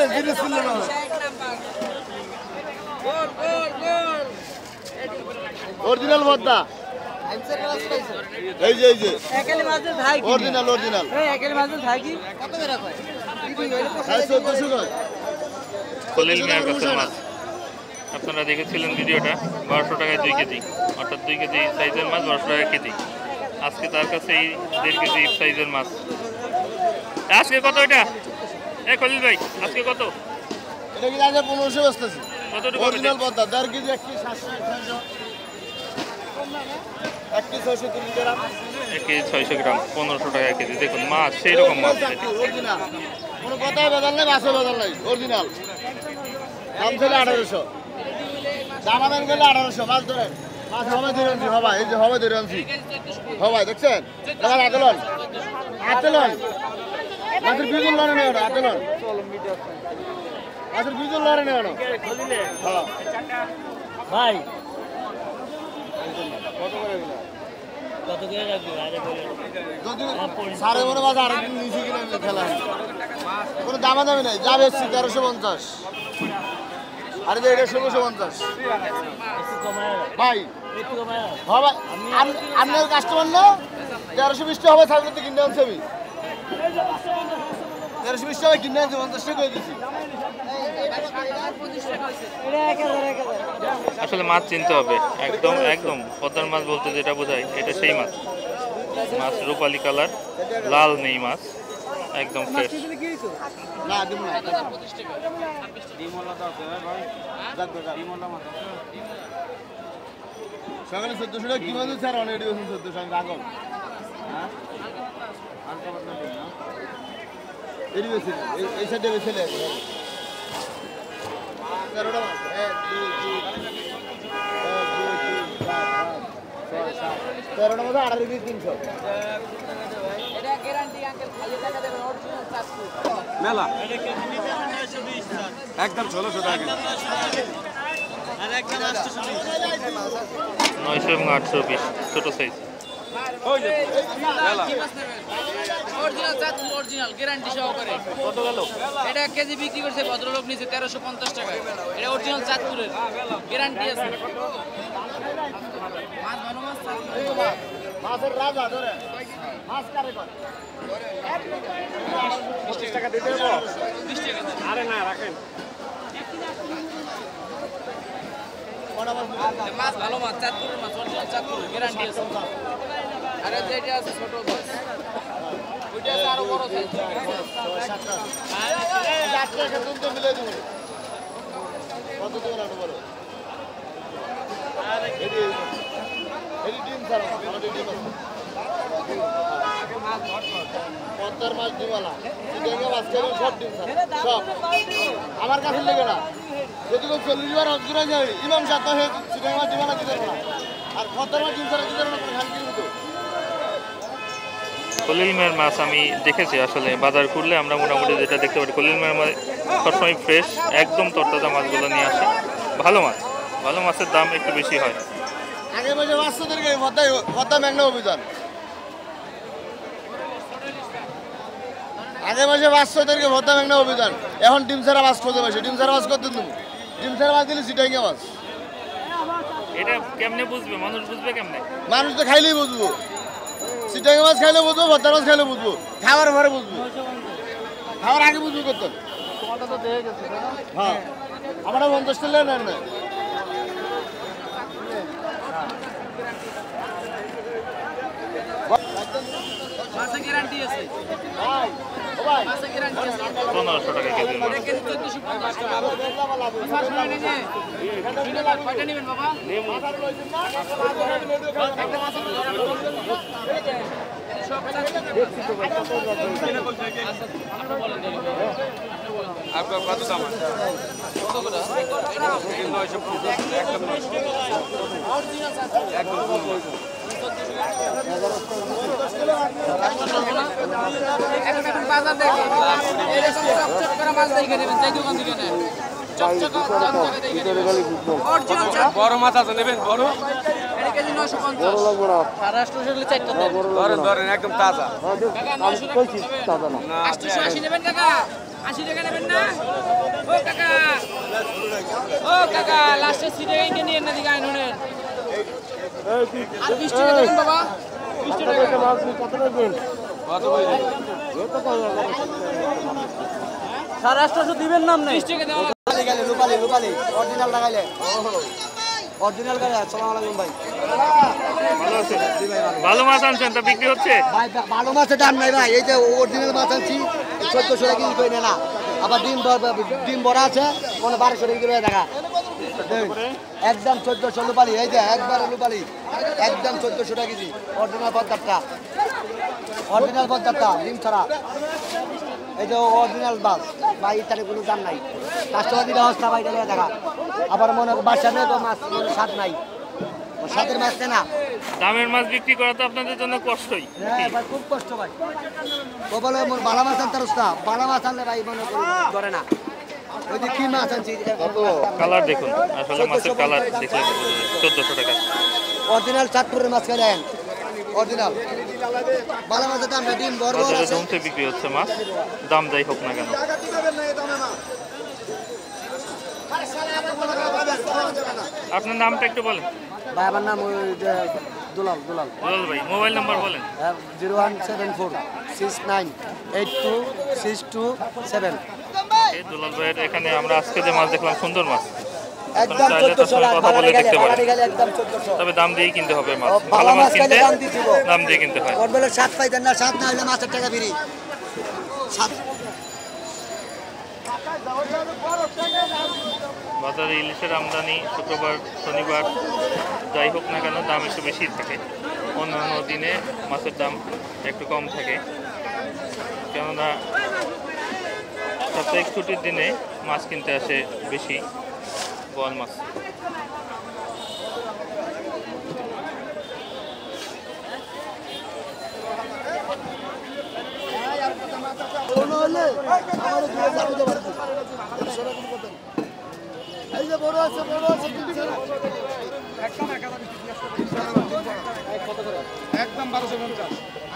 Original বদ্দা এই যে একেলে মাছের ধাই কি অরিজিনাল এই একেলে মাছের ধাই কি কত করে কয় 1400 কয় খলিল মিয়ার কাছে মাছ আপনারা দেখেছিলেন ভিডিওটা 1200 টাকায় 2 কেজি অর্থাৎ 2 কেজি সাইজের মাছ 1200 টাকা কেজি আজকে তার কাছে এই 1.5 কেজি সাইজের মাছ আজকে কত এটা এই খলিল ভাই আজকে কত এটা কি আগে 1500 বস্তাছি কতটুকু অরিজিনাল বদ্দা 1.5 kg 1 kg 700 1 kg 600 gram 1 kg 600 gram 1500 টাকা কেজি দেখুন মাছ সেই রকম মাছ অরিজিনাল কোনো কথাই বদল নাই মাছও বদল নাই অরিজিনাল দাম ছিল 1800 দাম আনেন গেলে 1800 মাছ ধরেন মাছ হবে ধরেনছি বাবা এই যে হবে ধরেনছি হবে দেখছেন এবার আতলন মাছের বিজুল লড়ে নেই ওটা আতলন মাছের বিজুল লড়ে নেই ওটা হ্যাঁ ভাই কত করে দিলা কত করে রাখবি আরে বলে যদি সাড়ে মনে মাছ আরেকদিন নিচে কিনে খেলা কোনো দামা দামি নাই যা বেশি 1350 আরে যে এটা 1650 একটু কমায় ভাই একটু কমায় হবে আপনার কাস্টমার না 1320 টাকা হবে ছাগলতে কিনে আনছি আমি 1320 টাকা কিনে আনছি 50 টাকা করে দিছি এটা 1000 আসলে মাছ চিনতে হবে একদম পদ্মার মাছ বলতে যেটা বোঝায় এটা সেই মাছ মাছ রূপালী কালার লাল নেই মাছ একদম ফ্রেশ না দিব না ডিমলা দাও ভাই ডিমলা মাছ সকালে 1400 টাকা কি মাছ স্যার অলরেডি 1400 আমি রাখব হ্যাঁ আর কত না এরি বেশি এই সাইডে বেশি লাগে 13টা মাছ 1 2 3 13টা মাছ 18 কেজি 300 এটা গ্যারান্টি আঙ্কেল খালি টাকা দেবেন অরিজিনাল চাচু মেলা এটা কেজি নিতে 920 একদম 1600 টাকা আর একদম 820 900 এবং 820 ছোট সাইজ ওই যে মেলা অরিজিনাল চাচু অরিজিনাল গ্যারান্টি সহকারে কত গেল এটা কেজি বিক্রি করছে ভদ্রলোক নিচে 1350 টাকা এটা অরিজিনাল চাঁদপুরের গ্যারান্টি আছে মাছ ভালো মাছ মাছের রাজা ধরে মাছ কারে করে 25 টাকা দিতে দেব 20 টাকা আরে না রাখেন মাছ ভালো মাছ চাঁদপুরের মাছ অরিজিনাল চাঁদপুরের গ্যারান্টি আছে আরে যেটা আছে ছোট মাছ ওইটা আছে আরো বড় সাইজ মিলে দেবো কত তোমার আনো বলো এডি ডিম স্যার আমাদের ডিম আছে পদ্মার মাছ ডিমালা চিটাঙ্গা মাছ কেন সব ডিম স্যার সব আমার কাছে লেগে না যদি কেউ 40 বার অজগুরা যায় ইমাম সাথে চিটাঙ্গা মাছ ডিমালা দিতে পারবে না আর পদ্মার মাছ ডিম স্যার দিতে পারবে না খান কিনবো খলিল মিয়ার মাছ আমি দেখেছি আসলে বাজার করলে আমরা মোটামুটি যেটা দেখতে পারি খলিল মিয়ার মাছ সবসময় ফ্রেশ একদম তরতাজা মাছগুলো নিয়ে আসে ভালো মাছের দাম একটু বেশি হয় আগে মাঝে বাচ্চাদেরকে পদ্মা মেঘনা অভিযান আগে মাসে বাচ্চাদেরকে ভত্তা মেঘনা অভিযান এখন ডিম ছাড়া মাছ খোঁজে মাসে ডিম ছাড়া মাছ করতে দেবো ডিম ছাড়া মাছ দিলে চিটাঙ্গা মাছ এটা কেমনে বুঝবে মানুষ বুঝবে কেমনে মানুষ তো খাইলেই বুঝবো চিটাঙ্গা মাছ খাইলে বুঝবো ভত্তা মাছ খাইলে বুঝবো খাবার পরে বুঝবো খাবার আগে বুঝবো করতেন হ্যাঁ আমরা 50 টাকা নেন না মাছের গ্যারান্টি আছে ভাই ও ভাই মাছের গ্যারান্টি আছে 1500 টাকা কেজি মাছ কেজি 1450 টাকা মাছ নেবেন যে কয়টা নেবেন বাবা একটা মাছ সব আপনার কত দাম কত করে 950 একদম এখন বাজার দেখে এরকম চকচক করা মাছ দেখে নেবেন যে দোকান থেকে নেন চকচক দেখে নেবেন অরিজিনাল বড় মাছ আছে নেবেন বড় এটা কেজি 950 সারাষ্ট্র হলে 4টা দেন ধরেন একদম তাজা কাকা 900 টাকা তাজা না 880 নেবেন কাকা 80 টাকা নেবেন না ও কাকা লাস্টে সিটে গিয়ে নিয়ে না দিকে আইনুন আর 20 টাকা দেন বাবা 20 টাকা সাড়ে 800 দিবেন নাম নেই 20 টাকা দাও রূপালি অরিজিনাল লাগাইলে অরিজিনাল গাড়ি আসসালামু আলাইকুম ভাই ভালো আছেন? ভালো মাছ আনছেন তা বিক্রি হচ্ছে? ভাই ভালো মাছের দাম নাই ভাই এই যে অরিজিনাল মাছ আনছি 1400 টাকা কেজি কই না আবার ডিম বড় আছে মানে 1200 টাকা কিলো টাকা একদম 1400 রূপালি এই যে একবার রূপালি একদম 1400 টাকা কেজি অরিজিনাল পদ্মারটা ডিম ছাড়া এই যে অরিজিনাল মাছ ভাই ইত্যাদি কোনো দাম নাই কাস্টমার দিলে হস্তা ভাই টাকা টাকা আবার মনে বাসা নেই তো মাছ স্বাদ নাই স্বাদের মাছ না দামের মাছ বিক্রি করা তো আপনাদের জন্য কষ্টই। হ্যাঁ ভাই খুব কষ্ট ভাই তো বলে বালা মাছ আনতে রস্তা বালা মাছ আনলে ভাই মনে ধরে না ওই যে কি মাছ আনছি কালার দেখুন, আসলে মাছের কালার দেখলে 1400 টাকা। অরিজিনাল চাঁদপুরের মাছ খেয়ে দেন অরিজিনাল বালা মাছের দাম ডিম বড় বড় বাজারে আছে জমতে বিক্রি হচ্ছে মাছ, দাম যাই হোক না কেন। আপনার নামটা একটু বলেন। ভাই আমার নাম ওই যে দুলাল দুলাল ভাই, মোবাইল নাম্বার বলেন। 01746282627 এই দুলাল ভাইয়ের এখানে আমরা আজকে যে মাছ দেখলাম সুন্দর মাছ, একদম চাইলে তার 1400 সঙ্গে কথা বলে দেখতে পারেন। একদম 1400 তবে দাম দিয়েই কিনতে হবে মাছ, ভালো ভালো মাছ মাছ কিনতে খাইলে দাম দিয়ে দিব। দাম দিয়ে কিনতে হয়। ওর বলে স্বাদ পাইতেন না স্বাদ না হলে মাছের টাকা বেরি স্বাদ বাজারে ইলিশের আমদানি শুক্রবার শনিবার যাই হোক না কেন দাম একটু বেশি থাকে, অন্যান্য দিনে মাছের দাম একটু কম থাকে, কেননা সাপ্তাহিক ছুটির দিনে মাছ কিনতে আসে বেশি বোয়াল মাছ। এই যে বড় আছে একদম 1250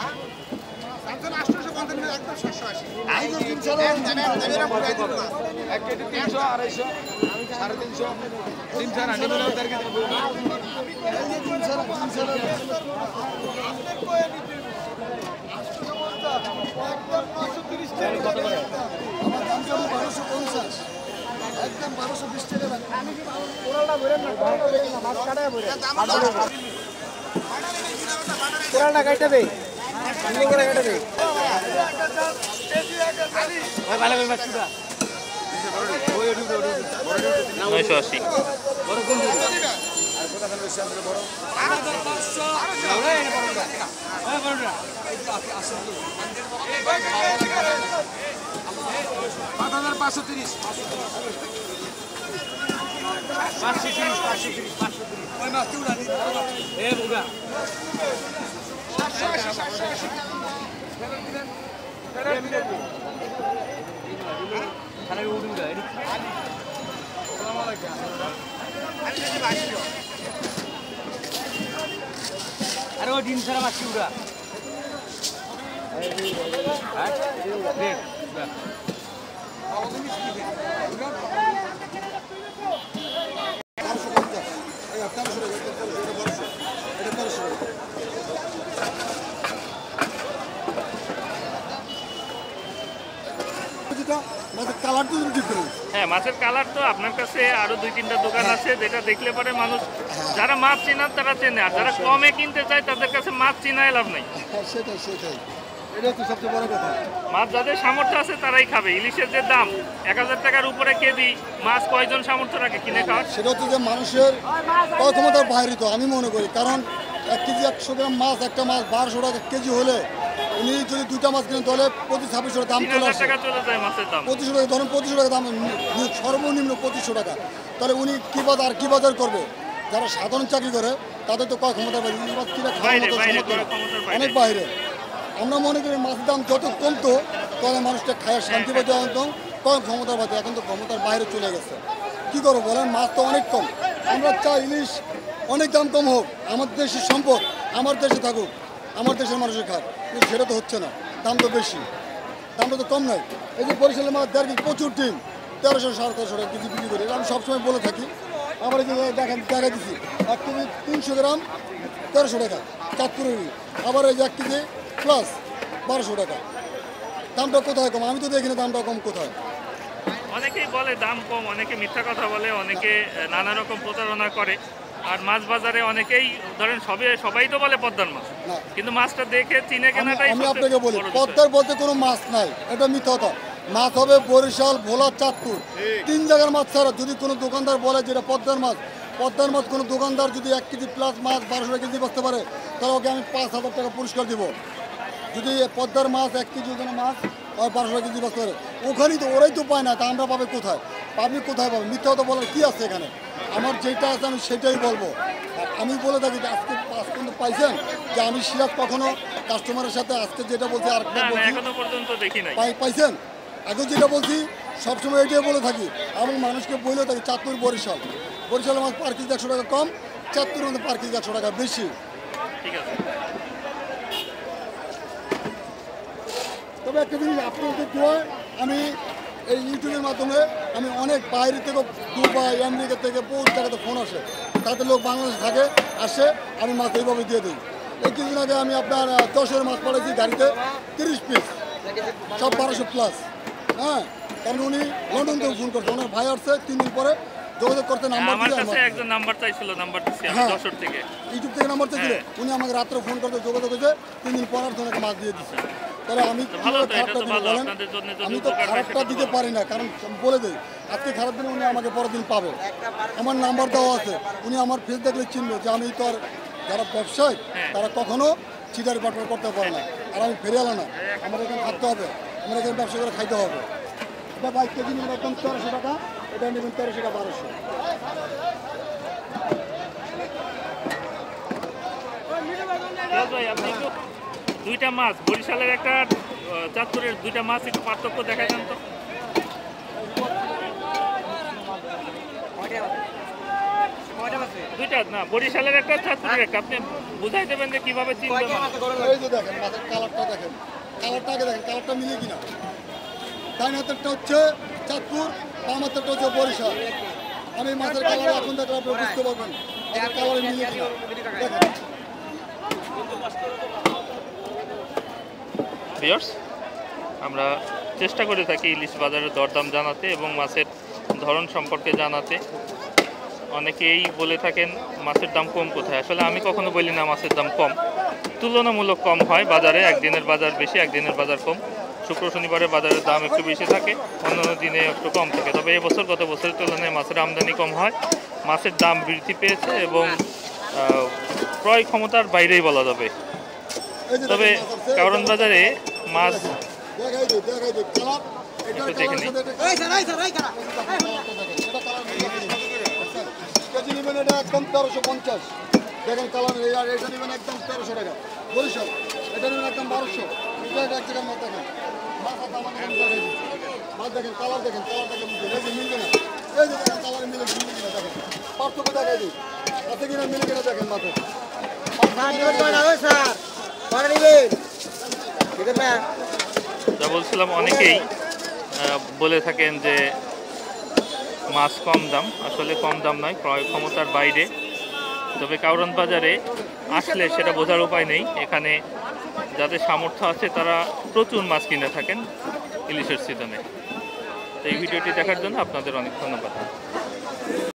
একদম 1220 টাকা পুরাটা ভরেন না মাছ কাটায় ভরে পুরাটা কাটা দে ইনি করে কাটা দে ভাই ভালো করে মাছ কুটা 980 বড় কোন দিন আর কোথা থেকে বেশি আমরা বড় 5530 ওই মাছ তুলা নি এ বুগা 750 আরে ও ডিম ছাড়া মাছ উড়া হ্যাঁ, মাছের কালার তো আপনার কাছে আরো 2-3টা দোকান আছে যেটা দেখলে পরে মানুষ যারা মাছ চেনার তারা চেনে, আর যারা কমে কিনতে চায় তাদের কাছে মাছ চিনায় লাভ নাই। সেটাই এটা তো সবচেয়ে বড় কথা। মাছ যাদের সামর্থ্য আছে তারাই খাবে। ইলিশের যে দাম 1000 টাকার উপরে কেজি, মাছ কয়জন সামর্থ্য রাখে কিনে খাওয়ার? সেটা হচ্ছে যে মানুষের ক্ষমতার বাইরে তো আমি মনে করি, কারণ 1 কেজি 100 গ্রাম মাছ, একটা মাছ 1200 টাকা কেজি হলে উনি যদি 2টা মাছ কিনেন তাহলে প্রতি 2600 দাম চলে 3000 আসে। টাকা চলে যায় মাছের দাম। 2500 টাকা ধরুন, 2500 টাকা দাম সর্বনিম্ন 2500 টাকা, তাহলে উনি কি বাজার করবে? যারা সাধারণ চাকরি করে তাদের তো কয় ক্ষমতার বাইরে, ইলিশ মাছ কিনে খাওয়ার বাইরে মতো বাইরে সামর্থ্য করার ক্ষমতার বাইরে। অনেক বাইরে। আমরা মনে করি মাছের দাম যত কমতো তাহলে মানুষটা খায় শান্তি পেতে, একদম কম ক্ষমতার বাইরে, এখন তো ক্ষমতার বাইরে চলে গেছে। কি করবো বলেন, মাছ তো অনেক কম। আমরা চাই ইলিশ অনেক দাম কম হোক, আমাদের দেশের সম্পদ আমার দেশে থাকুক, আমার দেশের মানুষের খাক, কিন্তু সেটা তো হচ্ছে না, দাম তো বেশি, দামটা তো কম নয়। এই যে বরিশালের মাছ 1.5 কেজি প্রচুর ডিম, 1300 1350 টাকা কেজি বিক্রি করি। এটা আমি সবসময় বলে থাকি। আমার এই যে দেখেন দেখা দিচ্ছি 1 কেজি 300 গ্রাম 1300 টাকা চাঁদপুরেরই। আবার এই যে 1 কেজি প্লাস 1200 টাকা। দামটা কোথায় কম? আমি তো দেখি না দামটা কম কোথায়। অনেকেই বলে দাম কম, অনেকে মিথ্যা কথা বলে, অনেকে নানা রকম প্রতারণা করে। আর মাছ বাজারে অনেকেই ধরেন সবাই তো বলে পদ্মার মাছ, না। কিন্তু মাছটা দেখে চিনে কেনাটাই আমি সবচেয়ে আপনাকে বলি বড় বিষয়। পদ্মার বলতে কোনো মাছ নাই, এটা মিথ্যা কথা। মাছ হবে বরিশাল, ভোলা, চাঁদপুর, 3 জায়গার মাছ ছাড়া। যদি কোনো দোকানদার বলে যেটা পদ্মার মাছ কোনো দোকানদার যদি 1 কেজি প্লাস মাছ 1200 টাকা কেজি বেচতে পারে, তাহলে ওকে আমি 5000 টাকা পুরস্কার দিব। যদি পদ্মার মাছ 1 কেজি ওখানে মাছ 1200 টাকা কেজি বেচতে পারে, ওখানেই তো ওরাই তো পায় না, তা আমরা পাবে কোথায়? পাবলিক কোথায় পাবে? মিথ্যা কথা বলার কি আছে এখানে? আমার যেটা আছে আমি সেটাই বলবো। আর আমি বলে থাকি যে আজকে পর্যন্ত পাইছেন যে আমি সিরাজ কখনো কাস্টমারের সাথে আজকে যেটা বলছি আর না, বলছি এখনো পর্যন্ত দেখি নাই। পাইছেন? আগে যেটা বলছি সবসময় এটাই বলে থাকি এবং মানুষকে বলে থাকি চাঁদপুর বরিশালের মাছ পার কেজি 100 টাকা কম, চাঁদপুরের মধ্যে পার কেজি 100 টাকা বেশি। ঠিক আছে। তবে একটা জিনিস আপনাদের দোয়ায় আমি এই ইউটিউবের মাধ্যমে আমি অনেক বাইরে থেকে, দুবাই, আমেরিকা থেকে বহু জায়গাতে ফোন আসে, তাতে লোক বাংলাদেশে থাকে আসে, আমি মাছ এইভাবে দিয়ে দিই। এই কিছুদিন আগে আমি আপনার 10 মাছ পাঠাইছি গাড়িতে 30 পিস, সব 1200 প্লাস। হ্যাঁ, কারণ উনি লন্ডন থেকে ফোন করছে, ওনার ভাই আসছে 3 দিন পরে যোগাযোগ করতে নাম্বার আমার দিয়ে কাছে একজন নাম্বার চাইছিল, নাম্বার দিচ্ছি আমি হ্যাঁ। যশোর থেকে। ইউটিউব থেকে নাম্বার চেয়েছিল, হ্যাঁ। উনি আমাকে রাত্রে ফোন করতে যোগাযোগ হয়েছে, 3 দিন পর আর ওনাকে মাছ দিয়ে দিচ্ছে। তাহলে আমি তো ভালো তো, এটা খারাপটা তো দিতে ভালো, বলেন? আপনাদের জন্য যদি আমি তো উপকার হয় খারাপটা সেটা তো দিতে ভালো। পারি না, কারণ আমি বলে দিই আজকে খারাপ দিনে উনি আমাকে পরের দিন পাবে। আমার নাম্বার দেওয়া আছে, উনি আমার ফেস দেখলে চিনবে যে আমি তো আর যারা ব্যবসায়ী হ্যাঁ। তারা কখনো চিটারি বাটপার করতে পারে না। আর আমি ফেরে এলো না, আমার এখানে থাকতে হবে, আমার এখানে ব্যবসা করে খাইতে হবে। এটা 22 কেজি নেবেন একদম 1300 টাকা, এটা নেবেন 1300 টাকা 1200। ফিরোজ ভাই, আপনি একটু দুইটা মাছ, বরিশালের একটা চাঁদপুরের দুইটা মাছ একটু পার্থক্য দেখা যান তো। দুইটা না, বরিশালের একটা, চাঁদপুরের একটা, আপনি বুঝাই দেবেন যে কিভাবে চিনবে মাছ। এই যে দেখেন মাছের কালারটা দেখেন, কালারটা আগে দেখেন, কালারটা মিলে কিনা। ডাইন হাতেরটা হচ্ছে চাঁদপুর, বাম হাতেরটা হচ্ছে বরিশাল। আমি মাছের কালার এখন দেখলে আপনি বুঝতে পারবেন মাছের কালারে মিলে কিনা। দেখেন ভিউয়ার্স, আমরা চেষ্টা করে থাকি ইলিশ বাজারের দরদাম জানাতে এবং মাছের ধরন সম্পর্কে জানাতে। অনেকেই বলে থাকেন মাছের দাম কম কোথায়। আসলে আমি কখনো বলি না মাছের দাম কম, তুলনামূলক কম হয় বাজারে। একদিনের বাজার বেশি, একদিনের বাজার কম। শুক্র শনিবারের বাজারের দাম একটু বেশি থাকে, অন্যান্য দিনে একটু কম থাকে। তবে এবছর গত বছরের তুলনায় মাছের আমদানি কম হয়, মাছের দাম বৃদ্ধি পেয়েছে এবং ক্রয় ক্ষমতার বাইরেই বলা যাবে। এই যে তবে দেখেন মাছ আছে, কারণ বাজারে মাছ দেখাই দিই কালার, এটার একটু দেখে কালার নিই। কেজি নেবেন এটা একদম 1350। দেখেন কালার, আর এটা নেবেন একদম 1300 টাকা বরিশাল, এটা নেবেন একদম 1200। এটা এক জায়গার মাছ দেখেন, মাছ আছে আমার এখানে দেখাই দিচ্ছি। মাছ দেখেন, কালার দেখেন, কালারটাকে বুঝবেন, এই যে মিলবে না, এই যে দেখেন কালার মিলে কিনা দেখেন, পার্থক্য দেখাই দিই, আছে কিনা মিলে কিনা দেখেন মাছের। যা বলছিলাম, অনেকেই বলে থাকেন যে মাছ কম দাম। আসলে কম দাম নয়, ক্রয় ক্ষমতার বাইরে। তবে কাউরান বাজারে আসলে সেটা বোঝার উপায় নেই। এখানে যাদের সামর্থ্য আছে তারা প্রচুর মাছ কিনে থাকেন ইলিশের সিজনে। তো এই ভিডিওটি দেখার জন্য আপনাদের অনেক ধন্যবাদ।